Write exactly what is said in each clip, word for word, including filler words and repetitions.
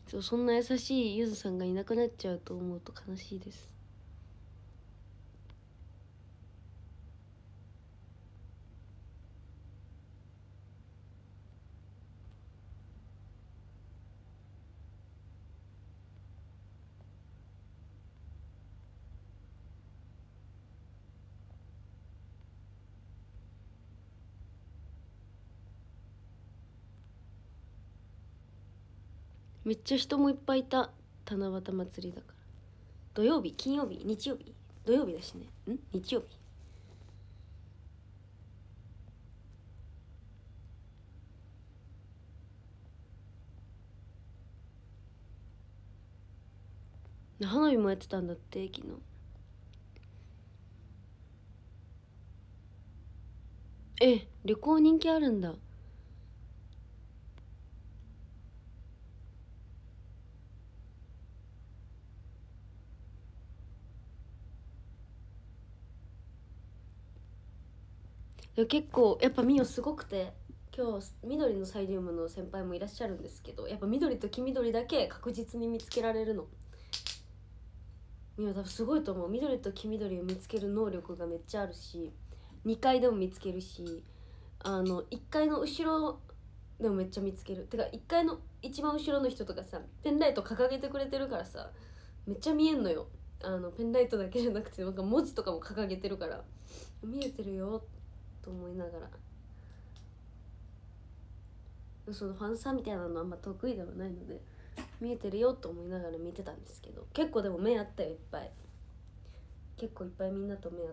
そう、そんな優しいゆずさんがいなくなっちゃうと思うと悲しいです。めっちゃ人もいっぱいいた。七夕祭りだから。土曜日、金曜日、日曜日、土曜日だしね。ん日曜日。花火もやってたんだって昨日。え、旅行人気あるんだ。結構やっぱミオすごくて、今日緑のサイリウムの先輩もいらっしゃるんですけど、やっぱ緑と黄緑だけ確実に見つけられるの。ミオ多分すごいと思う。緑と黄緑を見つける能力がめっちゃあるし、にかいでも見つけるし、あのいっかいの後ろでもめっちゃ見つける。てかいっかいの一番後ろの人とかさ、ペンライト掲げてくれてるからさ、めっちゃ見えんのよ。あのペンライトだけじゃなくてなんか文字とかも掲げてるから見えてるよと思いながら、そのファンサみたいなのあんま得意ではないので見えてるよと思いながら見てたんですけど、結構でも目あったよ。いっぱい結構いっぱいみんなと目あった。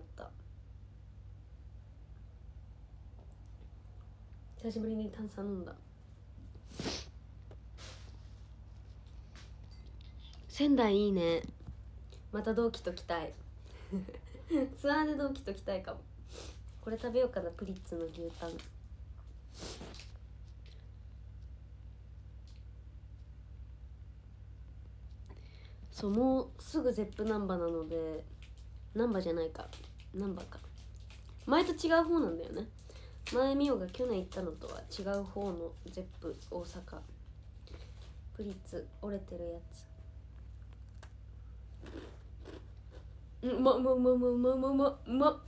久しぶりに炭酸飲んだ。仙台いいね。また同期と来たいツアーで同期と来たいかも。これ食べようかな、プリッツの牛タン。そう、もうすぐゼップナンバなので、ナンバじゃないか、ナンバか。前と違う方なんだよね。前ミオが去年行ったのとは違う方のゼップ大阪。プリッツ折れてるやつ。うまうまうまうまうまうまうまうま。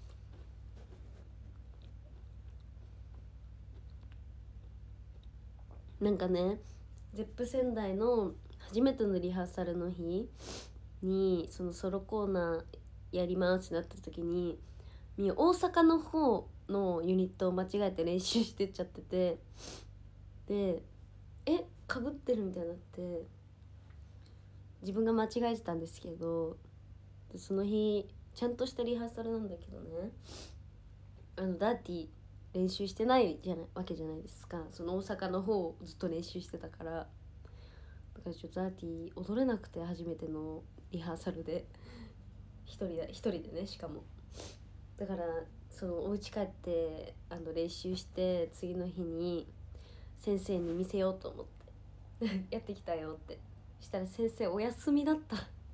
なんかね、ゼップ仙台の初めてのリハーサルの日にそのソロコーナーやりますってなった時に、大阪の方のユニットを間違えて練習してっちゃってて、でえかぶってるみたいになって自分が間違えてたんですけど、その日ちゃんとしたリハーサルなんだけどね、あのダーティー練習してないじゃないわけじゃないですか。その大阪の方をずっと練習してたから、だからちょっとダーティー踊れなくて、初めてのリハーサルで一人で一人でね、しかも。だからそのお家帰ってあの練習して、次の日に先生に見せようと思ってやってきたよってしたら、先生お休みだった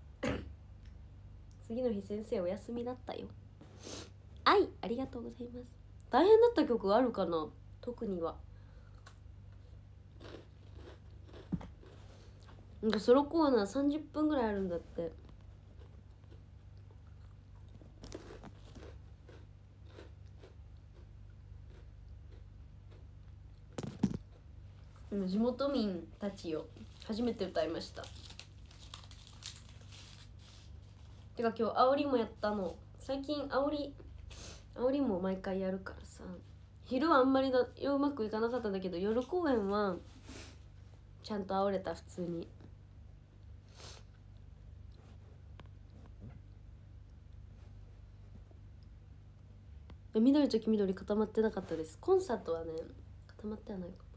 次の日先生お休みだったよ。はい、ありがとうございます。大変だった曲あるかな。特にはなんかソロコーナーさんじゅっぷんぐらいあるんだって。地元民たちよ、初めて歌いました。てか今日煽りもやったの。最近煽り煽りも毎回やるからさ、昼はあんまりだうまくいかなかったんだけど、夜公演はちゃんと煽れた。普通に。緑と黄緑固まってなかったです。コンサートはね固まってはないか。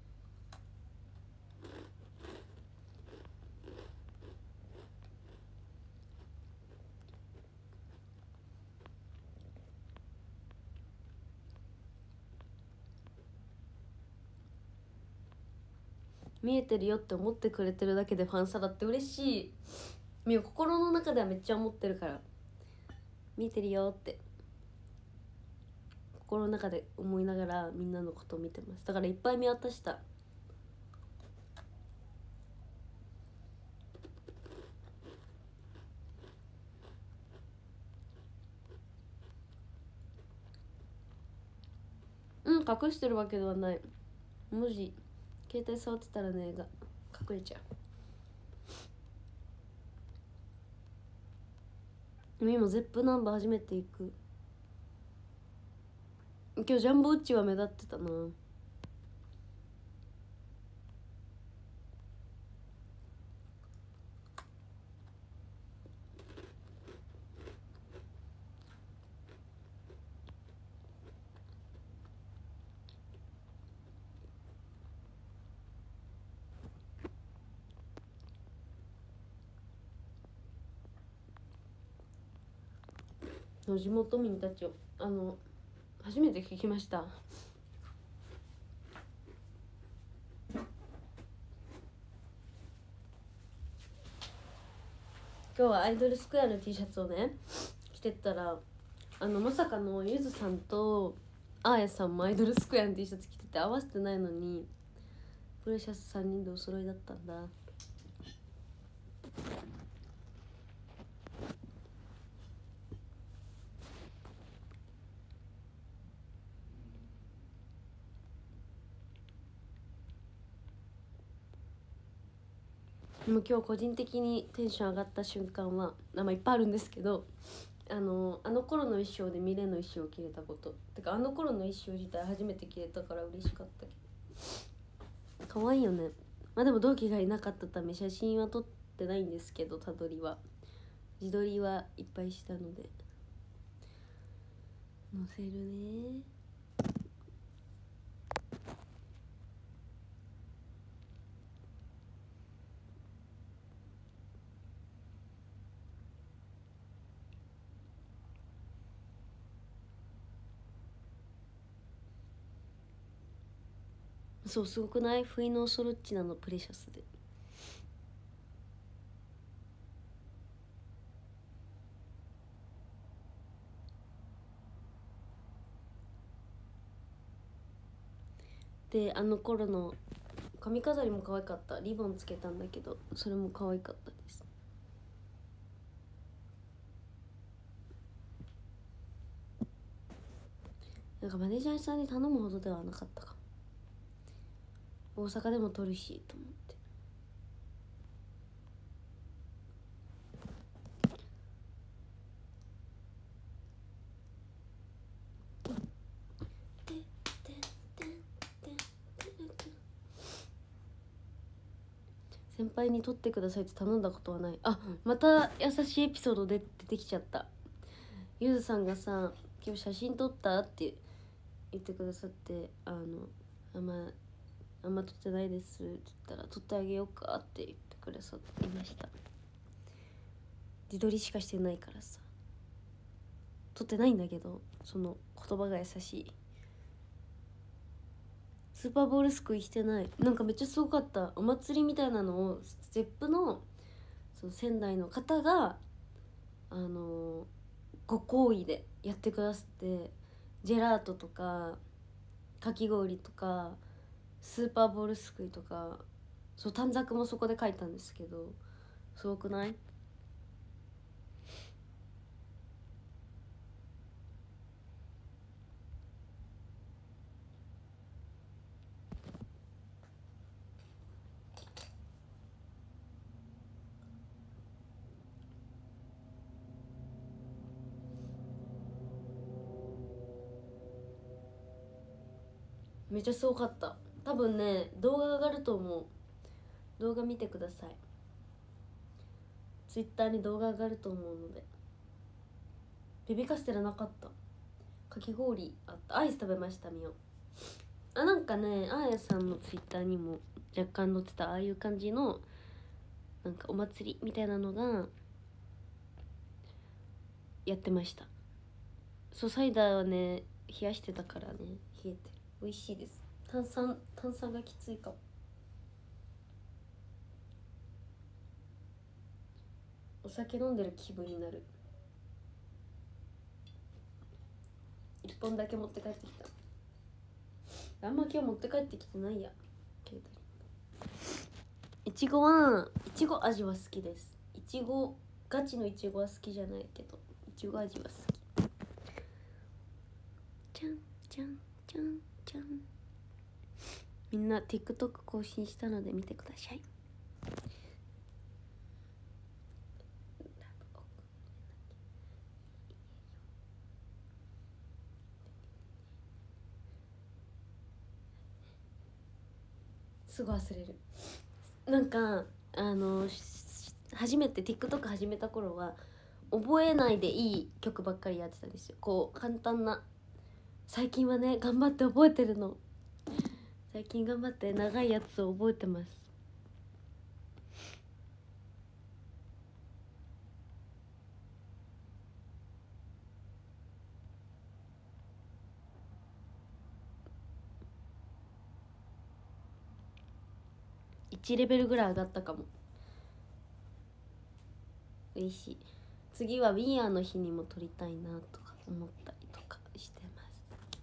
見えてるよって思ってくれてるだけでファンサだって嬉しい。み心の中ではめっちゃ思ってるから、見えてるよって心の中で思いながらみんなのことを見てます。だからいっぱい見渡した。 隠してるわけではない。文字携帯触ってたらねが隠れちゃう。今ゼップナンバー初めて行く。今日ジャンボウッチは目立ってたな。の地元民たちをあの初めて聞きました。今日はアイドルスクエアの T シャツをね着てったら、あのまさかのゆずさんとあーやさんもアイドルスクエアの T シャツ着てて合わせてないのにプレシャスさんにんでお揃いだったんだ。でも今日個人的にテンション上がった瞬間はあ、まあ、いっぱいあるんですけど、あのあの頃の衣装でミレの衣装を着れたこと、てかあの頃の衣装自体初めて着れたから嬉しかったけど、可愛いよね。まあでも同期がいなかったため写真は撮ってないんですけど、たどりは自撮りはいっぱいしたので載せるね。そう、すごくない？不意のオソロッチなのプレシャスで。であの頃の髪飾りも可愛かった。リボンつけたんだけどそれも可愛かったです。なんかマネージャーさんに頼むほどではなかったかも。大阪でも撮るしと思って。先輩に撮ってくださいって頼んだことはない。あ、また優しいエピソードで出てきちゃった。ゆずさんがさ「今日写真撮った?」って言ってくださって、あのあんまあんま撮ってないですって言ったら「撮ってあげようか」って言ってくださっていました。自撮りしかしてないからさ撮ってないんだけど、その言葉が優しい。スーパーボールすくいしてない。なんかめっちゃすごかった。お祭りみたいなのをゼップのその仙台の方があのご厚意でやってくださって、ジェラートとかかき氷とかスーパーボールすくいとか、そう短冊もそこで書いたんですけど、すごくない？めっちゃすごかった。多分ね動画上がると思う。動画見てください。ツイッターに動画上がると思うので。ベビーカステラなかった。かき氷あった。アイス食べました。みよあ、なんかねあーやさんのツイッターにも若干載ってた、ああいう感じのなんかお祭りみたいなのがやってました。そう、サイダーはね冷やしてたからね、冷えてる。美味しいです。炭酸炭酸がきついかも。お酒飲んでる気分になる。いっぽんだけ持って帰ってきた。あんま今日持って帰ってきてないや。携帯いちごはいちご味は好きです。いちごガチのいちごは好きじゃないけどいちご味は好き。じゃんじゃんじゃんちゃん。みんな TikTok 更新したので見てください。すぐ忘れる。なんかあの初めて TikTok 始めた頃は覚えないでいい曲ばっかりやってたんですよ。こう簡単な。最近はね頑張って覚えてるの。最近頑張って長いやつを覚えてます。いちレベルぐらい上がったかも。嬉しい。次は We Are の日にも撮りたいなとか思ったりとかしてます。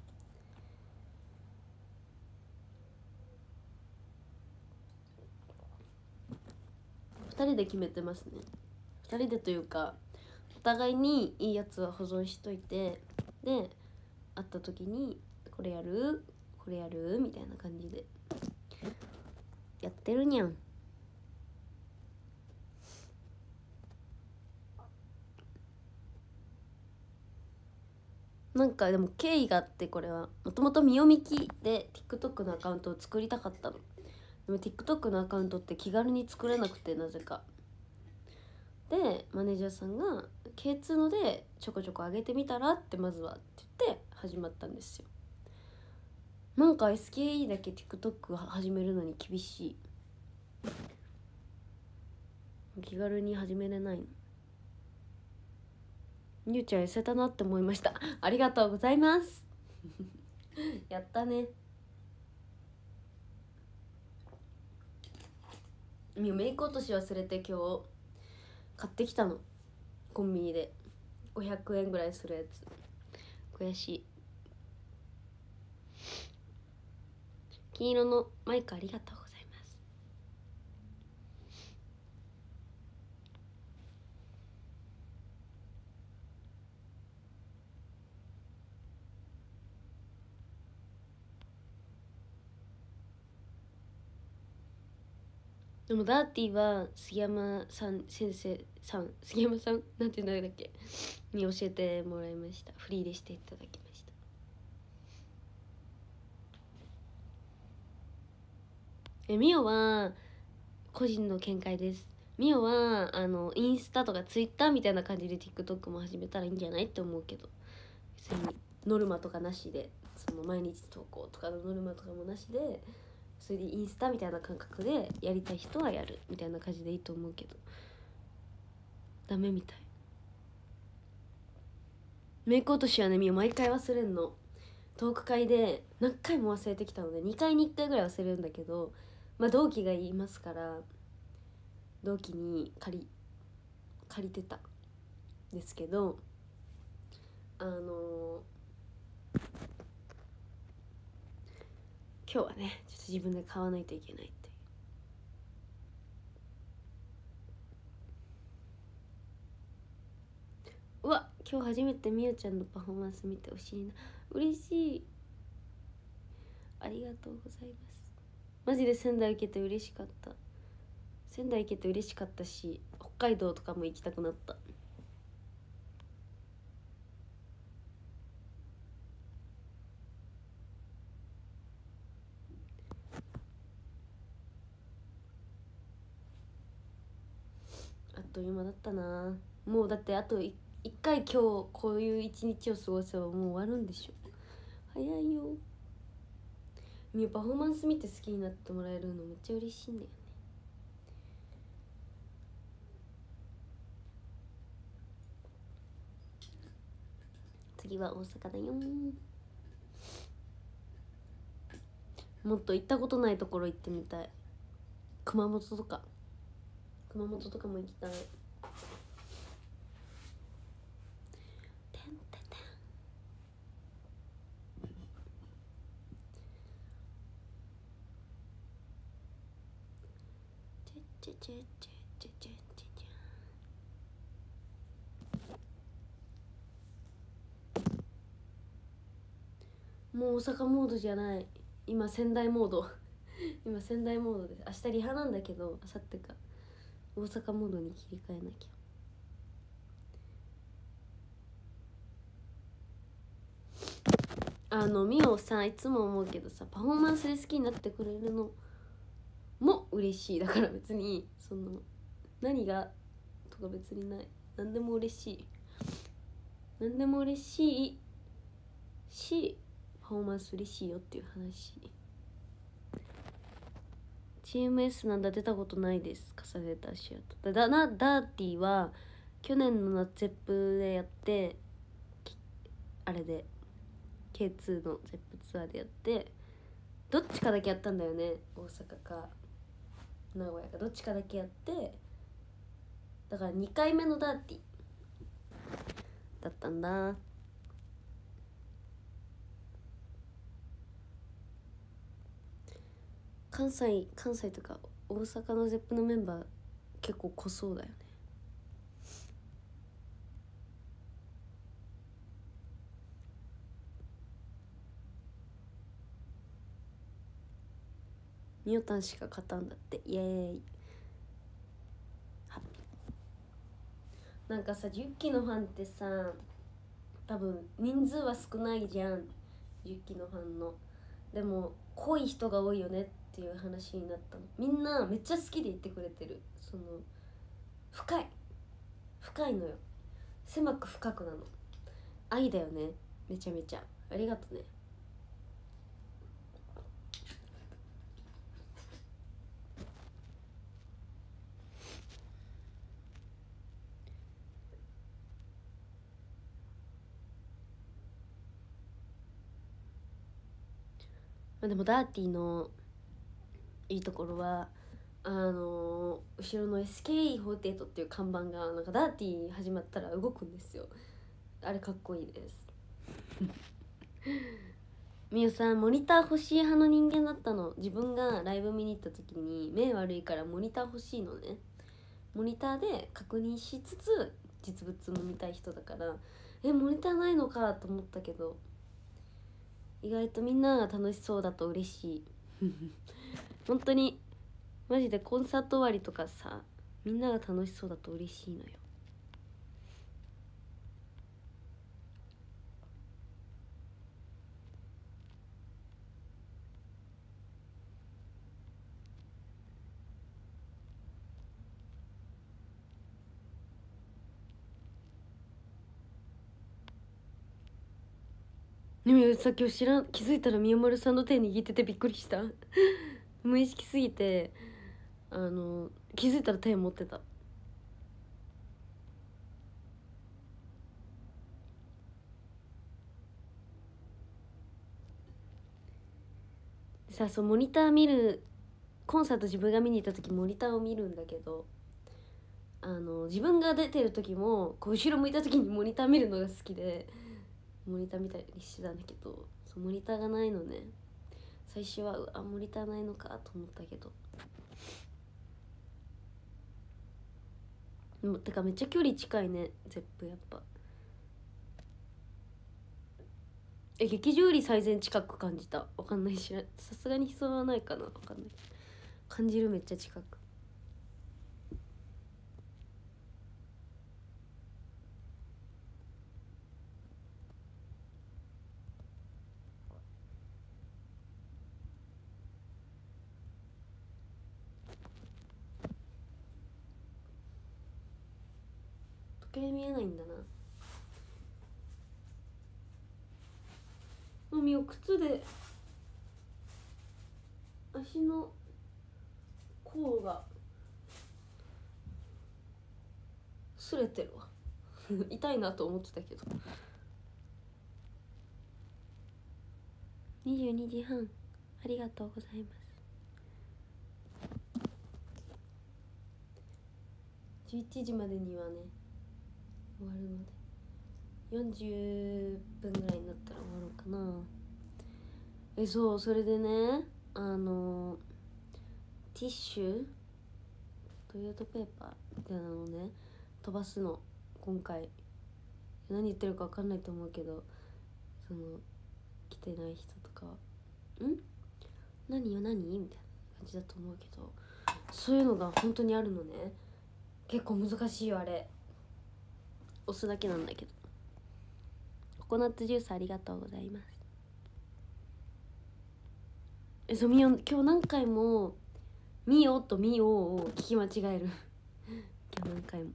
ふたりで決めてますね。ふたりでというかお互いにいいやつは保存しといて、で会った時にこれやるこれやるみたいな感じでやってるにゃん。なんかでも経緯があって、これはもともとみよみきで TikTok のアカウントを作りたかったの。でも TikTok のアカウントって気軽に作れなくて、なぜかでマネージャーさんが ケーツー のでちょこちょこ上げてみたらってまずはって言って始まったんですよ。なんか エスケーイー だけ TikTok 始めるのに厳しい。気軽に始めれないの。ゆうちゃん痩せたなって思いました。ありがとうございますやったね。メイク落とし忘れて今日買ってきたの、コンビニでごひゃくえんぐらいするやつ。悔しい。金色のマイクありがとうございます。でもダーティーは杉山さん先生さん杉山さんなんていうんだっけに教えてもらいました。フリーでしていただきました。えミオは個人の見解です。ミオはあのインスタとかツイッターみたいな感じで TikTok も始めたらいいんじゃないって思うけど、別にノルマとかなしで、その毎日投稿とかのノルマとかもなしで、それでインスタみたいな感覚でやりたい人はやるみたいな感じでいいと思うけど、ダメみたい。メイク落としはね、みよ毎回忘れんの。トーク会で何回も忘れてきたのでにかいにいっかいぐらい忘れるんだけど、まあ同期が言いますから同期に借り借りてたんですけど、あのー、今日はねちょっと自分で買わないといけないっていう。うわ、今日初めてみよちゃんのパフォーマンス見てほしいな。嬉しい、ありがとうございます。マジで仙台行けて嬉しかった。仙台行けて嬉しかったし、北海道とかも行きたくなった。あっという間だったな。もうだってあと一回今日こういう一日を過ごせばもう終わるんでしょ。早いよ。みゆパフォーマンス見て好きになってもらえるのめっちゃ嬉しいんだよね。次は大阪だよ。もっと行ったことないところ行ってみたい。熊本とか熊本とかも行きたい。チェチェチェチェチェチェチェ。 もう大阪モードじゃない、今仙台モード今仙台モードです。明日リハなんだけど、明後日か大阪モードに切り替えなきゃ。あのミオさ、いつも思うけどさ、パフォーマンスで好きになってくれるのも嬉しい。だから別にその何がとか別にない、何でも嬉しい、何でも嬉しいし、パフォーマンス嬉しいよっていう話。チーム S なんだ、出たことないです。重ねた足跡だな。ダーティーは去年の夏ゼップでやって、あれで ケーツー のゼップツアーでやって、どっちかだけやったんだよね。大阪か名古屋かどっちかだけやって、だからにかいめのダーティーだったんだ。関西関西とか大阪のゼップのメンバー結構濃そうだよね。ミオタンしか勝たんだって。イエーイ。なんかさ、じゅっきのファンってさ、多分人数は少ないじゃん、じゅっきのファンの。でも濃い人が多いよねっていう話になったの。みんなめっちゃ好きで言ってくれてる。その深い深いのよ。狭く深くなの。愛だよね、めちゃめちゃ。ありがとね。でもダーティーのいいところは、あのー、後ろの エスケーイーフォーティーエイト っていう看板がなんかダーティー始まったら動くんですよ。あれかっこいいですみゆさん、モニター欲しい派の人間だったの。自分がライブ見に行った時に目悪いからモニター欲しいのね。モニターで確認しつつ実物も見たい人だから、えモニターないのかと思ったけど、意外とみんなが楽しそうだと嬉しい本当にマジでコンサート終わりとかさ、みんなが楽しそうだと嬉しいのよ。でもさっき知らん気づいたら宮丸さんの手握っててびっくりした無意識すぎて、あの気づいたら手持ってた。さあ、そうモニター見る、コンサート自分が見に行った時モニターを見るんだけど、あの自分が出てる時もこう後ろ向いた時にモニター見るのが好きでモニター見たりしてたんだけど、そうモニターがないのね。最初はうわモニターないのかと思ったけど、でもてかめっちゃ距離近いねゼップ。やっぱえ劇場より最善近く感じた。わかんないし、さすがに人はないかな、わかんない。感じる、めっちゃ近く。時計見えないんだな。のみを靴で足の甲が擦れてるわ痛いなと思ってたけど。にじゅうにじはんありがとうございます。じゅういちじまでにはね終わるので、よんじゅっぷんぐらいになったら終わろうかな。えそうそれでね、あのティッシュトイレットペーパーみたいなのをね飛ばすの。今回何言ってるか分かんないと思うけど、その来てない人とかは「ん何よ何?」みたいな感じだと思うけど、そういうのが本当にあるのね。結構難しいよあれ。押すだけなんだけど。ココナッツジュースありがとうございます。え、そう、みお、今日何回もみおとみおを聞き間違える今日何回も。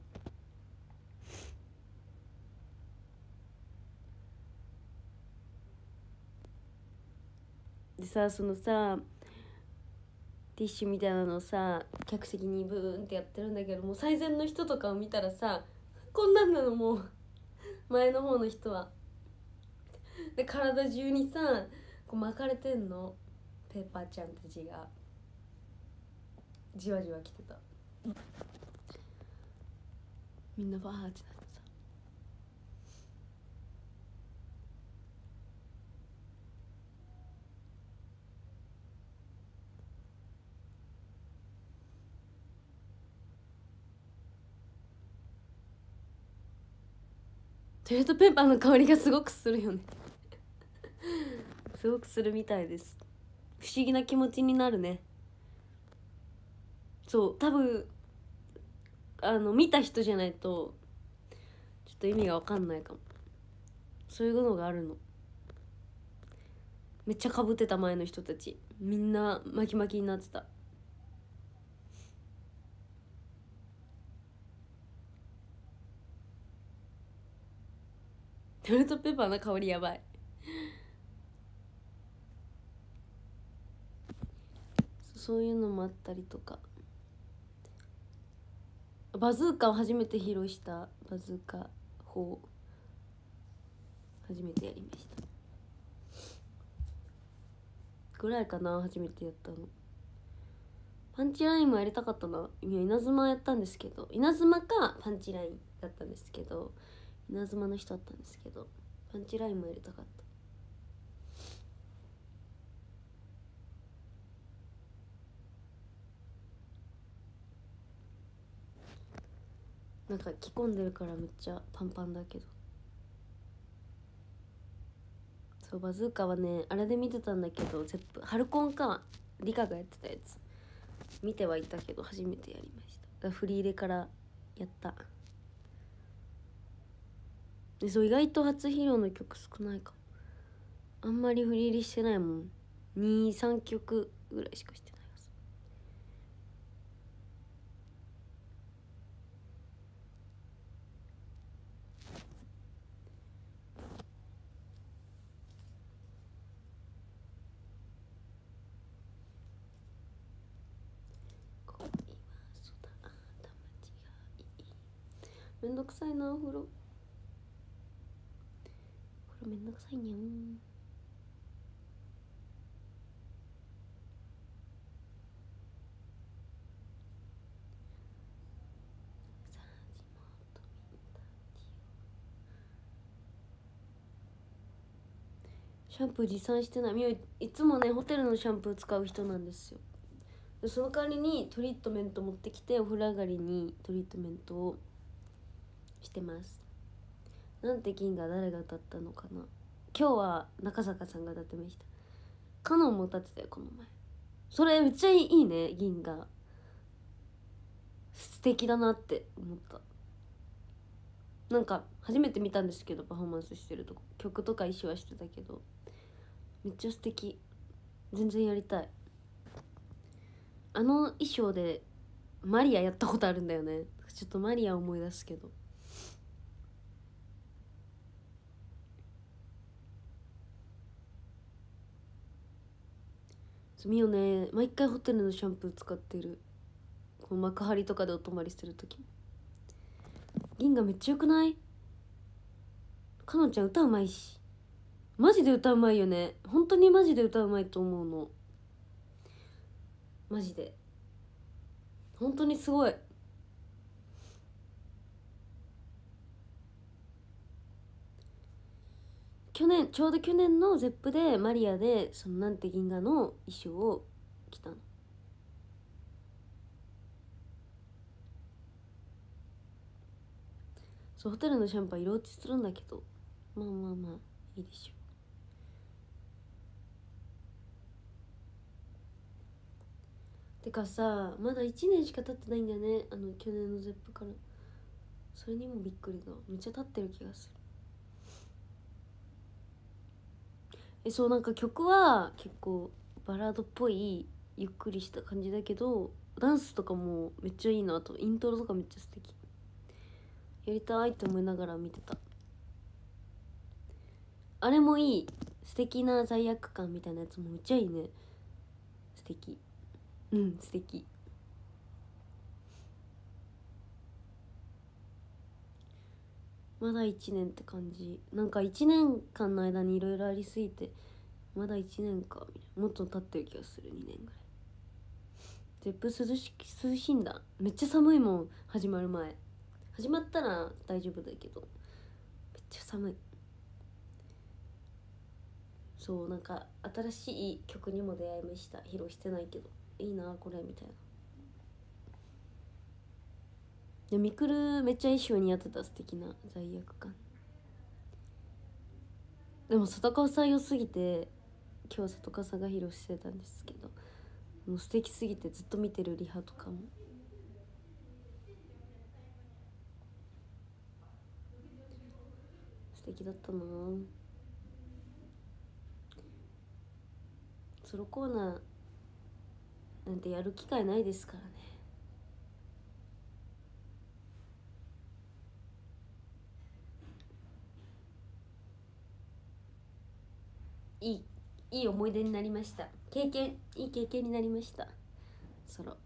でさ、そのさティッシュみたいなのをさ客席にブーンってやってるんだけど、もう最前の人とかを見たらさこんなんなの、もう前の方の人は。で体中にさこう巻かれてんの、ペーパーちゃんたちがじわじわ来てた。みんなバーってなってさ。トイレットペーパーの香りがすごくするよねすごくするみたいです。不思議な気持ちになるね。そう、多分あの見た人じゃないとちょっと意味が分かんないかも。そういうのがあるの。めっちゃかぶってた前の人たち、みんな巻き巻きになってた。トイレットペーパーの香りやばいそういうのもあったりとか、バズーカを初めて披露した。バズーカ砲初めてやりましたぐらいかな、初めてやったの。パンチラインもやりたかったな。いや、稲妻やったんですけど、稲妻かパンチラインだったんですけど、稲妻の人だったんですけど、パンチラインもやりたかった。なんか着込んでるからめっちゃパンパンだけど。そう、バズーカはねあれで見てたんだけど、ゼップハルコンかリカがやってたやつ見てはいたけど初めてやりました。振り入れからやった。で、そう、意外と初披露の曲少ないかも。あんまり振り入りしてないもん。にさんきょくぐらいしかしてないはず。恋はそうだ、あんた間違い。めんどくさいなお風呂。お風呂めんどくさいにゃん。シャンプー持参してない。みよいつもねホテルのシャンプー使う人なんですよ。でその代わりにトリートメント持ってきて、お風呂上がりにトリートメントをしてます。なんて銀河誰が歌ったのかな。今日は中坂さんが歌ってました。カノンも歌ってたよこの前。それめっちゃいいね。銀河素敵だなって思った。なんか初めて見たんですけど、パフォーマンスしてるとこ、曲とか衣装はしてたけどめっちゃ素敵。全然やりたい。あの衣装でマリアやったことあるんだよね。ちょっとマリア思い出すけど。みよね毎回ホテルのシャンプー使ってる。この幕張とかでお泊まりしてる時も。銀河めっちゃよくない？かのちゃん歌うまいし、マジで歌うまいよね。本当にマジで歌うまいと思うの。マジで本当にすごい。去年ちょうど去年のゼップでマリアでそのなんて銀河の衣装を着たの。そう、ホテルのシャンパン色落ちするんだけど、まあまあまあいいでしょてかさ、まだいちねんしか経ってないんだよね、あの去年のゼップから。それにもびっくりだ。めっちゃ経ってる気がする。え、そう、なんか曲は結構バラードっぽいゆっくりした感じだけど、ダンスとかもめっちゃいいなと、イントロとかめっちゃ素敵。やりたいって思いながら見てた。あれもいい。素敵な罪悪感みたいなやつもめっちゃいいね。素敵。うん素敵。まだいちねんって感じ。なんかいちねんかんの間にいろいろありすぎて、まだいちねんかみたいな。もっと経ってる気がする。にねんぐらい。ゼップ涼し涼しいんだ。めっちゃ寒いもん、始まる前。始まったら大丈夫だけどめっちゃ寒い。そう、なんか新しい曲にも出会いました。披露してないけどいいなこれみたいな。でミクルめっちゃ衣装にやってた。素敵な罪悪感。でも里川さん良すぎて、今日里川さんが披露してたんですけど、もう素敵すぎてずっと見てる。リハとかも素敵だったな。ソロコーナーなんてやる機会ないですからね。いいいい思い出になりました。経験いい経験になりました。ソロ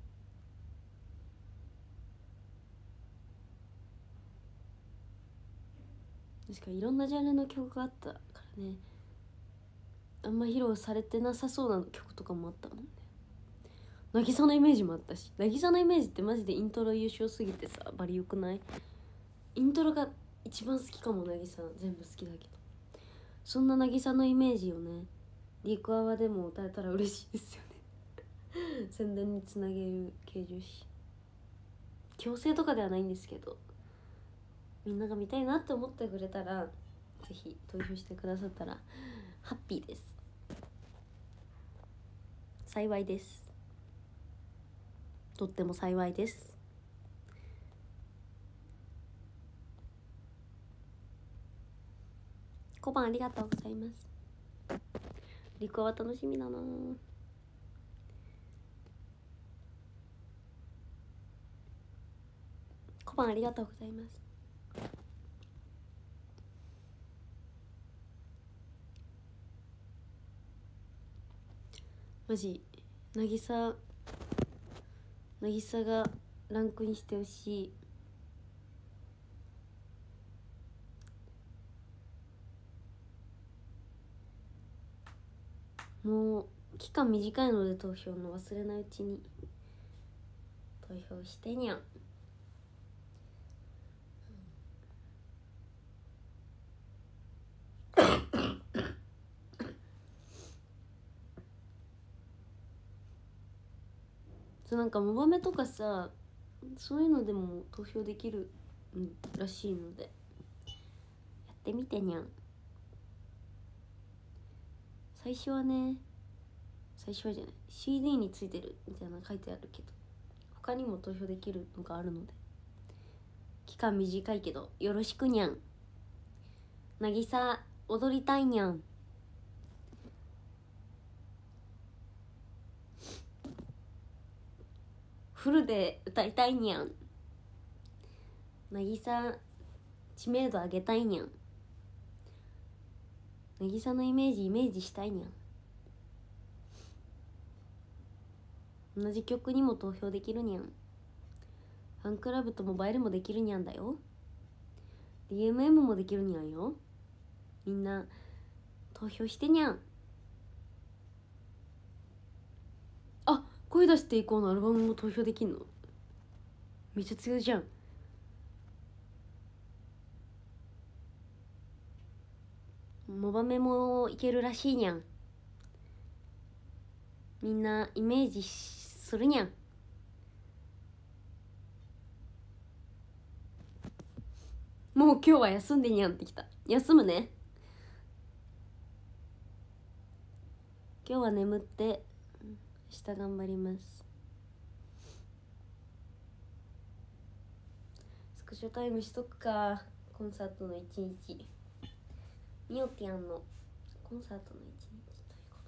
確かいろんなジャンルの曲があったからね。あんま披露されてなさそうな曲とかもあったもんね。渚のイメージもあったし、渚のイメージってマジでイントロ優勝すぎてさ、バリよくない？イントロが一番好きかも。渚全部好きだけど、そんな渚のイメージをね、リクアワでも歌えたら嬉しいですよね宣伝につなげる系重視。強制とかではないんですけど、みんなが見たいなって思ってくれたら、ぜひ投票してくださったらハッピーです。幸いです。とっても幸いです。小判ありがとうございます。リクアワ楽しみだな。小判ありがとうございます。マジ渚渚がランクインしてほしい。もう期間短いので投票の忘れないうちに投票してにゃん。そう、なんかモバメとかさ、そういうのでも投票できるらしいのでやってみてにゃん。最初はね、最初はじゃない シーディー についてるみたいなの書いてあるけど、他にも投票できるのがあるので、期間短いけどよろしくにゃん。渚踊りたいにゃん。フルで歌いたいにゃん。渚知名度上げたいにゃん。渚のイメージイメージしたいにゃん。同じ曲にも投票できるにゃん。ファンクラブとモバイルもできるにゃんだよ。 ディーエムエム もできるにゃんよ。みんな投票してにゃん。あ、声出していこうのアルバムも投票できんの？めっちゃ強いじゃん。モバメもいけるらしいにゃん。みんなイメージするにゃん。もう今日は休んでにゃんってきた。休むね。今日は眠って明日頑張ります。スクショタイムしとくか。コンサートの一日、みおぴゃんのコンサートの一日ということ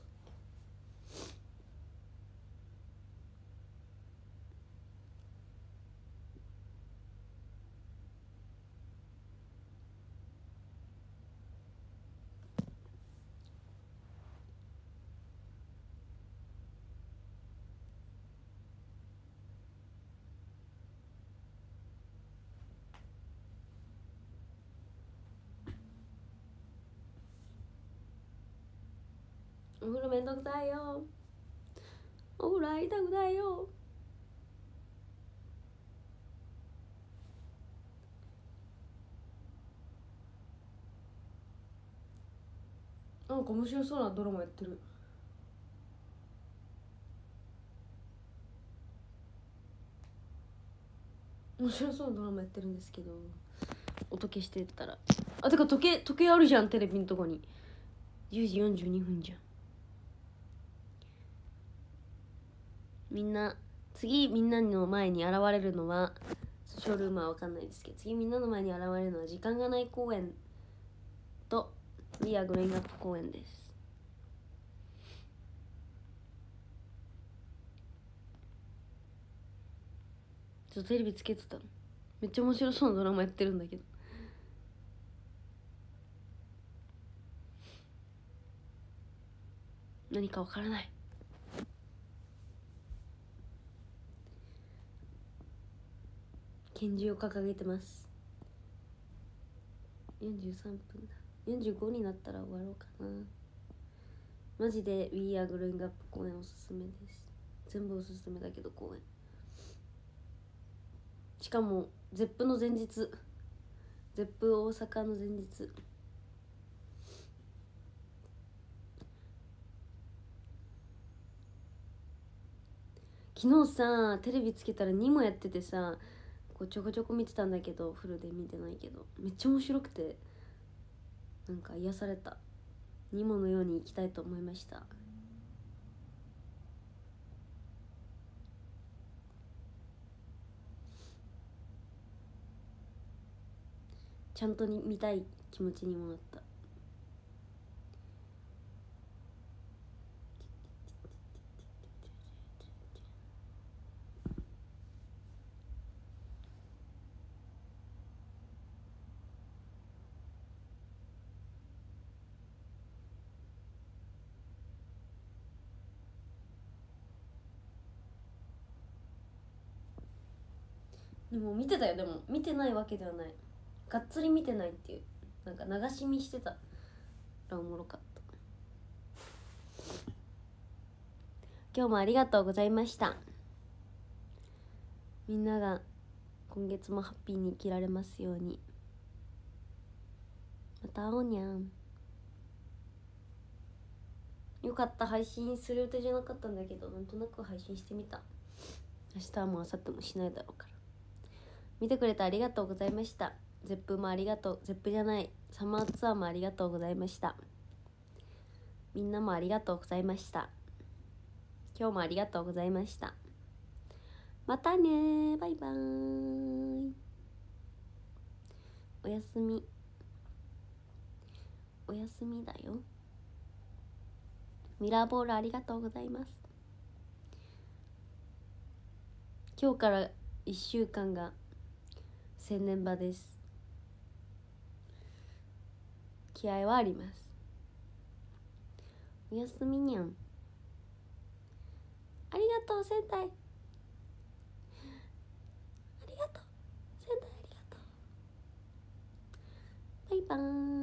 で、お風呂めんどくさいよ。お風呂入りたくないよ。なんか面白そうなドラマやってる。面白そうなドラマやってるんですけど、音消してったら、あ、てか時計時計あるじゃん、テレビのとこに。じゅうじよんじゅうにふんじゃん。みんな次みんなの前に現れるのは、ショールームは分かんないですけど、次みんなの前に現れるのは時間がない公演とWe Are Growing Up公演です。ちょっとテレビつけてたの。めっちゃ面白そうなドラマやってるんだけど、何かわからない。拳銃を掲げてます。よんじゅうさんぷんだ。よんじゅうごになったら終わろうかな。マジで We Are Growing Up 公演おすすめです。全部おすすめだけど公演、しかもゼップの前日、ゼップ大阪の前日。昨日さテレビつけたらにもやっててさ、こうちょこちょこ見てたんだけど、フルで見てないけどめっちゃ面白くて、なんか癒された。にものように行きたいと思いました。ちゃんとに見たい気持ちにもなった。でも見てたよ。でも見てないわけではない。がっつり見てないっていう、なんか流し見してたらおもろかった。今日もありがとうございました。みんなが今月もハッピーに生きられますように。また会おうにゃん。よかった。配信する予定じゃなかったんだけど、なんとなく配信してみた。明日も明後日もしないだろうから。見てくれてありがとうございました。ゼップもありがとう。ゼップじゃない、サマーツアーもありがとうございました。みんなもありがとうございました。今日もありがとうございました。またね、バイバーイ。おやすみ。おやすみだよ。ミラーボールありがとうございます。今日からいっしゅうかんが千年場です。気合はあります。おやすみにゃん。ありがとう仙台。ありがとう仙台、ありがとう。バイバーイ。